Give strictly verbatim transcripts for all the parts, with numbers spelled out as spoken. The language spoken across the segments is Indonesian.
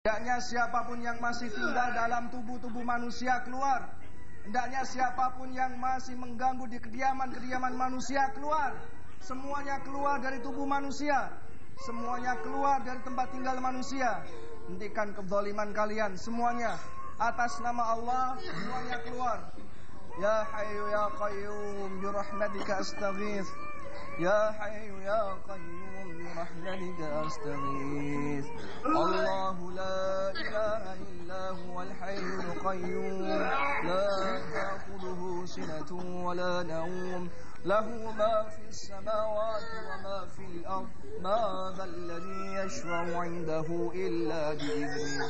Hendaknya siapapun yang masih tinggal dalam tubuh-tubuh manusia keluar. Hendaknya siapapun yang masih mengganggu di kediaman-kediaman manusia keluar. Semuanya keluar dari tubuh manusia. Semuanya keluar dari tempat tinggal manusia. Hentikan kezaliman kalian semuanya. Atas nama Allah semuanya keluar. Ya Hayyu ya Qayyum bi rahmatika astaghits. Ya Hayyu ya Qayyum bi rahmatika astaghits. Allahu la ilaha illa huwal hayyul qayyum la ta'khudhuhu sinatun wa la nawm lahu ma fis samawati wa ma fil ard ma dhal ladzi yashfa'u 'indahu illa bi idhnihi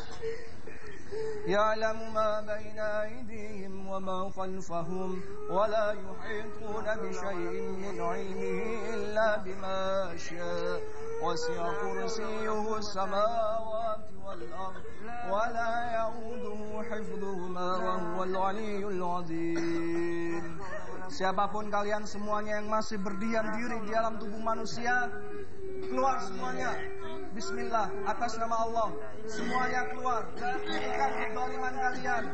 يعلم ما بين أيديهم وما خلفهم ولا يحيطون بشيء من علمه إلا بما شاء وسع كرسيه السماوات والأرض ولا يؤوده حفظهما وهو العلي العظيم. Siapapun kalian semuanya yang masih berdiam diri di dalam tubuh manusia, keluar semuanya. Bismillah, atas nama Allah, semuanya keluar. Hentikan kezaliman kalian.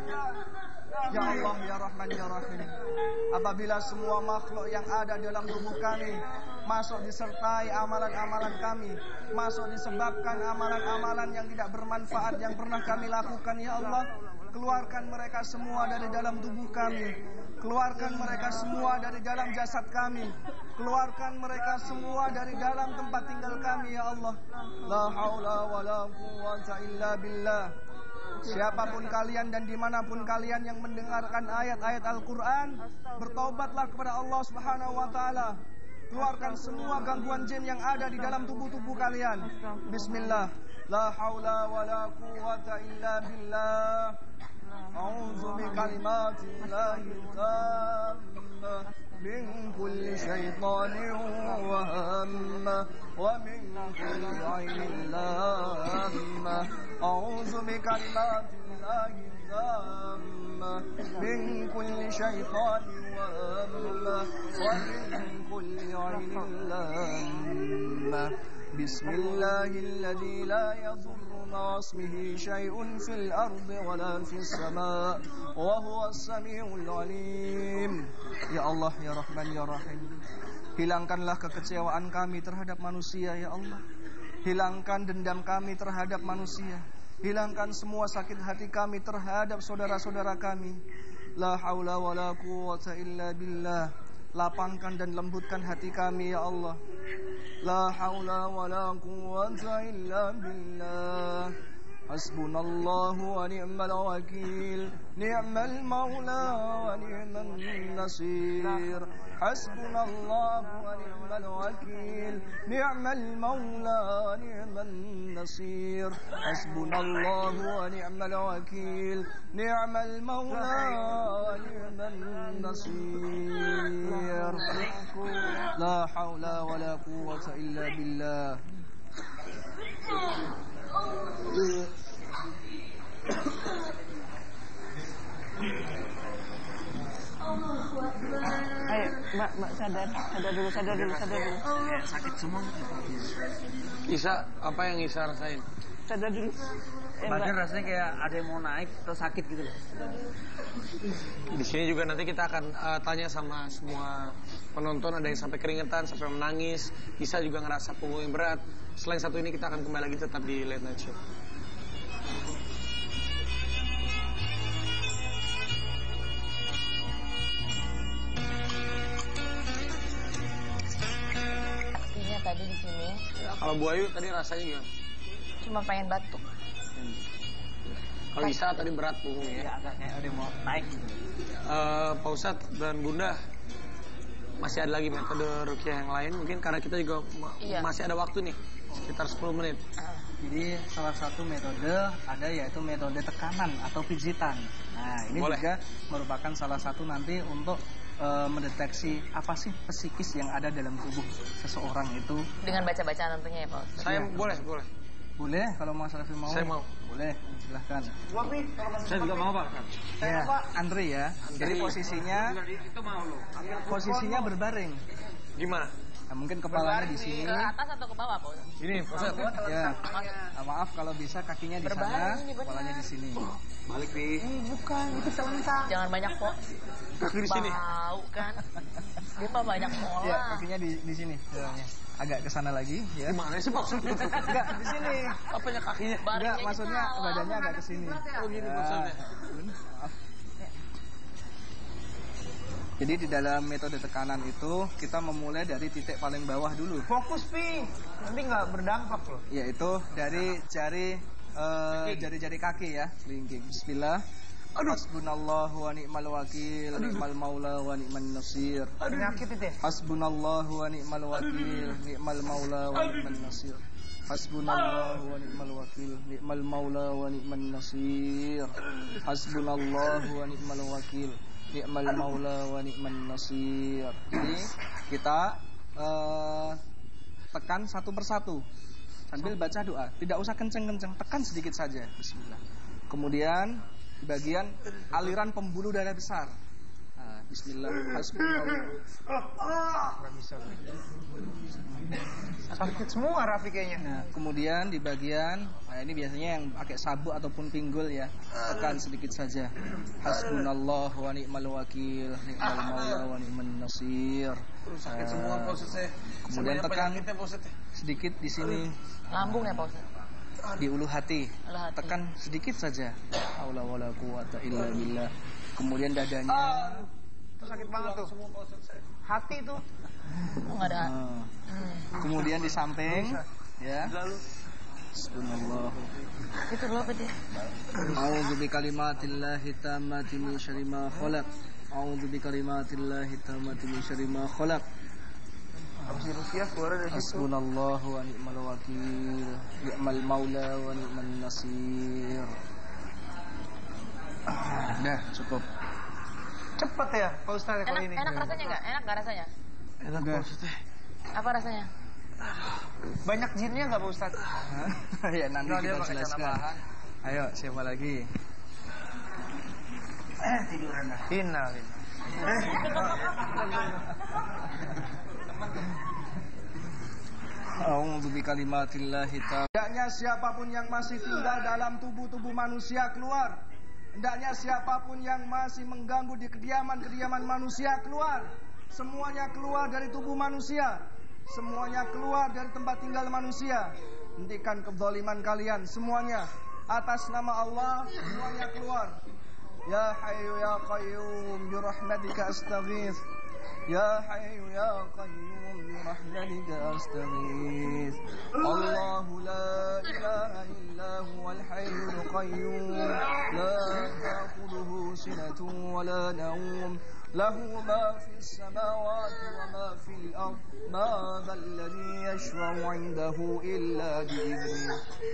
Ya Allah, ya Rahman, ya Rahim. Apabila semua makhluk yang ada dalam tubuh kami masuk disertai amalan-amalan kami, masuk disebabkan amalan-amalan yang tidak bermanfaat yang pernah kami lakukan, ya Allah, keluarkan mereka semua dari dalam tubuh kami. Keluarkan mereka semua dari dalam jasad kami. Keluarkan mereka semua dari dalam tempat tinggal kami, ya Allah. La haula wa la quwwata illa billah. Siapapun kalian dan dimanapun kalian yang mendengarkan ayat-ayat Al-Quran, bertaubatlah kepada Allah Subhanahu wa ta'ala. Keluarkan semua gangguan jin yang ada di dalam tubuh-tubuh kalian. Bismillah. La haula wa la quwwata illa billah. A'udzu bi kalimatillahi tammah min kulli syaitanin wa hammah wa min kulli 'ainin lammah. A'udzu bi kalimatillahi tammah min kulli syaitanin wa hammah wa min kulli 'ainin lammah. Bismillahilladzi la yadurru ma'a ismihi syai'un fil ardi wa la fis sama' wa huwas samiul 'alim. Ya Allah, ya Rahman, ya Rahim. Hilangkanlah kekecewaan kami terhadap manusia, ya Allah. Hilangkan dendam kami terhadap manusia. Hilangkan semua sakit hati kami terhadap saudara-saudara kami. La haula wa la quwwata illa billah. Lapangkan dan lembutkan hati kami, ya Allah. La haula wa la quwwata illa billah. Hasbunallahu wa ni'mal wakil. Ni'mal maula wa ni'man nasir. Hasbunallahu wa ni'mal wakil. Ni'mal maula wa ni'man nasir. Hasbunallahu wa ni'mal wakil. Ni'mal maula wa ni'man nasir. La haula wa la quwwata illa billah. Ayo, Mbak, Mbak sadar, sadar dulu, sadar dulu, sadar dulu. Ya, sakit semua. Isa, apa yang Isa rasain? Sadar dulu. Eh, Badan rasanya kayak ada yang mau naik atau sakit gitu loh. Di sini juga nanti kita akan uh, tanya sama semua penonton, ada yang sampai keringetan, sampai menangis. Isa juga ngerasa punggung yang berat. Selain satu ini kita akan kembali lagi tetap di Late Night Show. Pastinya tadi di sini. Ya, kalau Bu Ayu tadi rasanya gimana? Cuma pengen batuk. Hmm. Kalau Isa tadi berat punggungnya. Ya, agak kayak ada yang mau naik gitu. Uh, Pak Ustadz dan Bunda, masih ada lagi metode ruqyah yang lain mungkin karena kita juga ma iya. masih ada waktu nih sekitar sepuluh menit. Jadi salah satu metode ada yaitu metode tekanan atau pijitan. Nah ini Boleh. juga merupakan salah satu nanti untuk e, mendeteksi apa sih psikis yang ada dalam tubuh seseorang itu. Dengan baca-bacaan tentunya ya Pak Ustadz. Saya Ya. boleh boleh. Boleh kalau Mas Raffi mau. Saya mau. Boleh, silahkan. Saya juga mau Pak. Ya, Andri ya. Jadi posisinya itu mau loh. posisinya berbaring. Gimana? Nah, mungkin kepalanya di sini. Ke atas atau ke bawah, Pak? Ini, Ustaz. Ya. Nah, maaf kalau bisa kakinya di sana, kepalanya di sini. Balik nih. Eh, bukan, itu selentang. Jangan banyak kok. Kaki di sini. Bau kan. Dia mah banyak pola. Ya, kakinya di di sini. Jalannya. Agak ke sana lagi, ya. Gimana sih maksudnya? Enggak, di sini. Apanya kakinya? Enggak, maksudnya badannya agak ke sini. Oh, gini Ya. maksudnya. Maaf. Jadi di dalam metode tekanan itu kita memulai dari titik paling bawah dulu, Fokus, Pi. Nanti nggak berdampak loh. yaitu dari jari eh, jari-jari kaki ya, kelingking. Bismillah. Hasbunallahu wa ni'mal wakil, ni'mal maula wa ni'man nasir. Penyakit itu ya? Hasbunallahu wa ni'mal wakil, ni'mal maula wa ni'man nasir. Hasbunallahu wa ni'mal wakil, ni'mal maula wa ni'man nasir. Hasbunallahu wa ni'mal wakil, ni'mal maula wa ni'man nasir. Jadi kita uh, tekan satu persatu sambil baca doa. Tidak usah kenceng-kenceng, tekan sedikit saja. Bismillah. Kemudian di bagian aliran pembuluh darah besar. Nah, Bismillah. Hasbunallah. Sakit semua Rafi kayaknya. Nah, kemudian di bagian, nah ini biasanya yang pakai sabuk ataupun pinggul ya, tekan sedikit saja. Hasbunallah wa ni'mal wakil, ni'mal maula wa ni'man nasir. Sakit semua Pak Ustaz. Kemudian Semuanya tekan penyakitnya, Pak Ustaz. sedikit di sini Lambung ya, Pak Ustaz? di ulu hati. Ulu hati. Tekan sedikit saja. Haula wala quwata illa billah. Kemudian dadanya. Itu sakit banget tuh. Hati tuh. Oh, nggak ada. Nah, Hmm. kemudian di samping ya. Subhanallah. Itu loh apa dia? A'udzu bikalimatillahi tammati min syarri ma khalaq. A'udzu bikalimatillahi tammati min syarri ma khalaq. Habis di Rusia keluar dari situ. Hasbunallahu wa ni'mal wakil, ni'mal maula wa ni'man nasir. Ah, dah cukup. Cepet ya Pak Ustaz kalau Enak, ini. enak rasanya nggak? Enak nggak rasanya? Enak Pak Ustaz. Apa rasanya? Banyak jinnya nggak Pak Ustaz? Hah? Ya nanti Nah, dia kita pakai celana jelaskan. bahan. Ayo siapa lagi? Eh tiduran dah. Final ini. A'udzu bikalimatillahi ta'ala. Hendaknya siapapun yang masih tinggal dalam tubuh-tubuh manusia keluar. Hendaknya siapapun yang masih mengganggu di kediaman-kediaman manusia keluar. Semuanya keluar dari tubuh manusia. Semuanya keluar dari tempat tinggal manusia. Hentikan kezaliman kalian semuanya. Atas nama Allah semuanya keluar. Ya Hayyu ya Qayyum bi rahmatika astaghits. Ya Hayyu ya Qayyum bi rahmatika astaghits. Allahu la ilaha illa huwal hayyul qayyum. La ta'khudhuhu sinatun wa la nawm. Lahu ma fis samawati wa ma fil ard. Ma dhal ladzi yashfa'u 'indahu illa bi'idhnihi.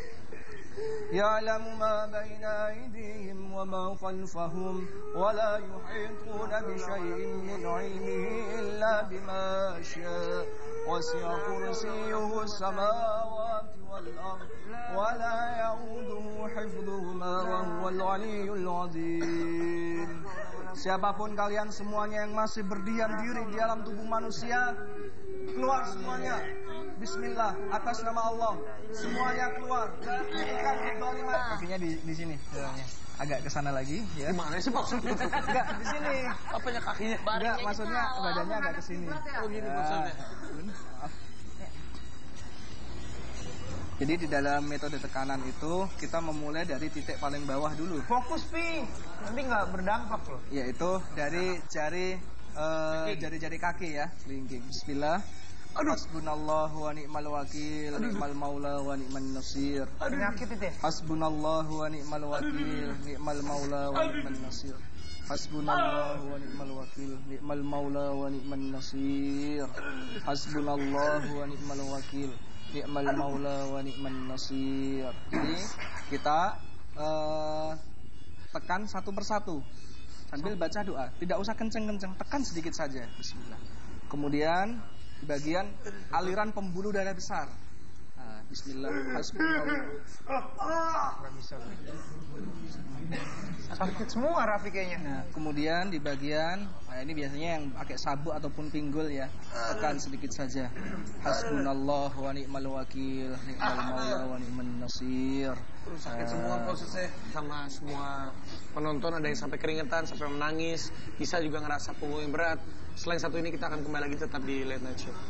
يعلم ما بين أيديهم وما خلفهم ولا يحيطون بشيء من علمه إلا بما شاء وسع كرسيه السماوات والأرض ولا يؤوده حفظهما وهو العلي العظيم. Siapapun kalian semuanya yang masih berdiam diri di dalam tubuh manusia, keluar semuanya. Bismillah, atas nama Allah. Semuanya keluar. Hentikan kezaliman. Kakinya di di sini. Jalannya. Agak ke sana lagi ya. Gimana sih maksudnya? Enggak, di sini. Apanya kakinya? Enggak, maksudnya badannya agak ke sini. Oh, gini Ya. maksudnya. Maaf. Jadi di dalam metode tekanan itu kita memulai dari titik paling bawah dulu, Fokus, Pi. Nanti nggak berdampak loh. yaitu dari jari eh, jari-jari kaki ya, kelingking. Bismillah. Hasbunallahu wa ni'mal wakil, ni'mal maula wa ni'man nasir. Penyakit itu ya? Hasbunallahu wa ni'mal wakil, ni'mal maula wa ni'man nasir. Hasbunallahu wa ni'mal wakil, ni'mal maula wa ni'man nasir. Hasbunallahu wa ni'mal wakil, ni'mal maula wa ni'man nasir. Jadi kita uh, tekan satu persatu sambil baca doa. Tidak usah kenceng-kenceng, tekan sedikit saja. Bismillah. Kemudian di bagian aliran pembuluh darah besar. Nah, Bismillah. Hasbunallah. Sakit semua Raffi kayaknya. Nah, kemudian di bagian, nah ini biasanya yang pakai sabuk ataupun pinggul ya, tekan sedikit saja. Hasbunallah wa ni'mal wakil, ni'mal maula wa ni'man nasir. Sakit semua prosesnya sama semua penonton, ada yang sampai keringetan, sampai menangis. Isa juga ngerasa punggung yang berat. Selain satu ini kita akan kembali lagi tetap di Late Night Show.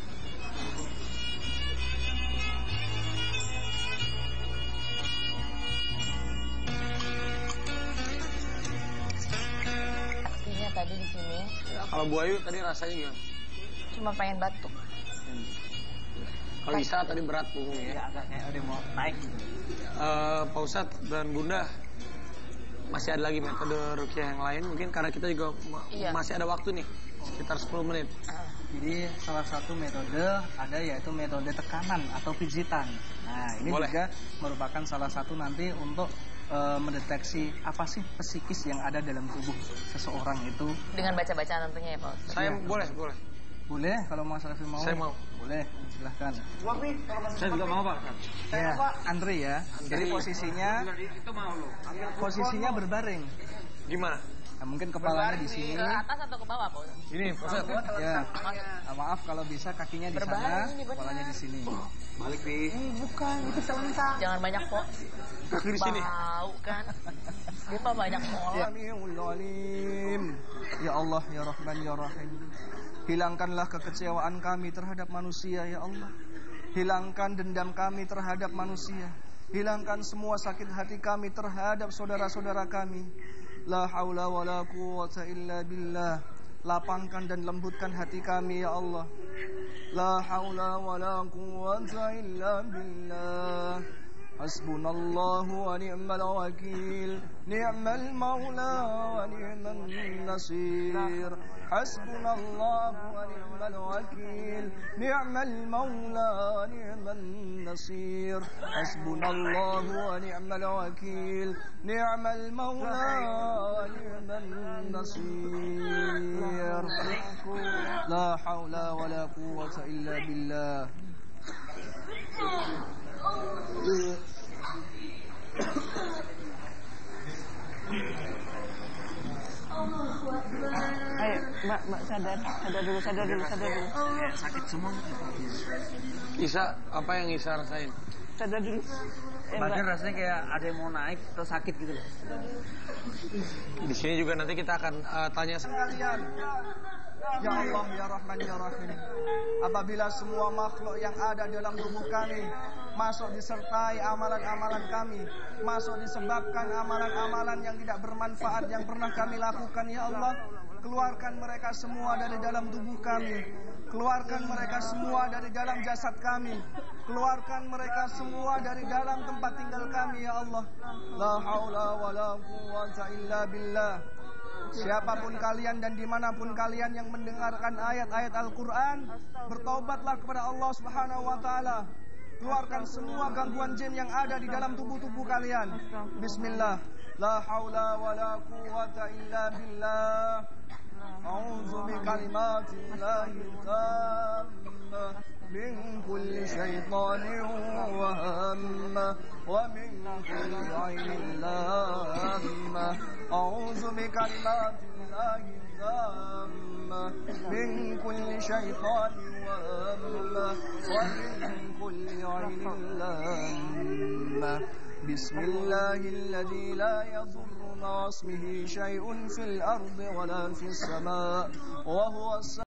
Tadi di sini. Ya, kalau Bu Ayu tadi rasanya gimana? Cuma pengen batuk. Hmm. Kalau Isa tadi berat punggungnya. Ya, agak kayak udah mau naik gitu. Uh, Pak Ustadz dan Bunda, masih ada lagi metode ruqyah yang lain mungkin karena kita juga iya. masih ada waktu nih sekitar sepuluh menit. Jadi salah satu metode ada yaitu metode tekanan atau pijitan. Nah ini Boleh. juga merupakan salah satu nanti untuk uh, mendeteksi apa sih psikis yang ada dalam tubuh seseorang itu. Dengan baca-bacaan tentunya ya Pak Ustadz. Saya ya. boleh, boleh. Boleh kalau Mas Raffi mau. Saya mau. Boleh, silahkan. Saya juga mau Pak. Ya, Andre ya. Andre. Jadi posisinya posisinya berbaring. Gimana? Nah, mungkin kepalanya di sini. Ke atas atau ke bawah, Pak? Ini, Ustaz. Ya. Nah, maaf kalau bisa kakinya di sana, kepalanya di sini. Balik nih. Eh, bukan, itu selentang. Jangan banyak, Pak. Kaki di sini. Bau kan. Dia Pak banyak mola. Ya Allah, ya Rahman, ya Rahim. Hilangkanlah kekecewaan kami terhadap manusia, ya Allah. Hilangkan dendam kami terhadap manusia. Hilangkan semua sakit hati kami terhadap saudara-saudara kami. La haula wa la quwwata illa billah. Lapangkan dan lembutkan hati kami ya Allah. La haula wa la quwwata illa billah. Hasbunallahu wa ni'mal wakil, ni'mal maula wa ni'man nasir. Hasbunallahu wa ni'mal wakil, ni'mal maula wa ni'man nasir. Hasbunallahu wa ni'mal wakil, ni'mal maula wa ni'man nasir. La haula wa la quwwata illa billah. Ayo, Mbak, Mbak sadar, sadar dulu, sadar dulu, sadar dulu. Sakit semua. Isa, apa yang Isa rasain? Sadar dulu. Eh, Badan rasanya kayak ada yang mau naik atau sakit gitu loh. Di sini juga nanti kita akan uh, tanya sekalian. Ya Allah, ya Rahman, ya Rahim. Apabila semua makhluk yang ada dalam tubuh kami masuk disertai amalan-amalan kami, masuk disebabkan amalan-amalan yang tidak bermanfaat yang pernah kami lakukan, ya Allah, keluarkan mereka semua dari dalam tubuh kami. Keluarkan mereka semua dari dalam jasad kami. Keluarkan mereka semua dari dalam tempat tinggal kami, ya Allah. La haula wa la quwwata illa billah. Siapapun kalian dan dimanapun kalian yang mendengarkan ayat-ayat Al-Quran, bertaubatlah kepada Allah Subhanahu wa Ta'ala. Keluarkan semua gangguan jin yang ada di dalam tubuh-tubuh kalian. Bismillah. La haula wa la quwwata illa billah. A'udzu bi kalimatillahi tammah min kulli syaitanin wa hamma wa min kulli 'ainin lamma. A'udzu bi kalimatillahi tammah min kulli syaitanin wa hamma wa min kulli 'ainin lamma. Bismillahilladzi la yadurru ma ismihi syai'un fil ardi wa la fis sama' wa huwa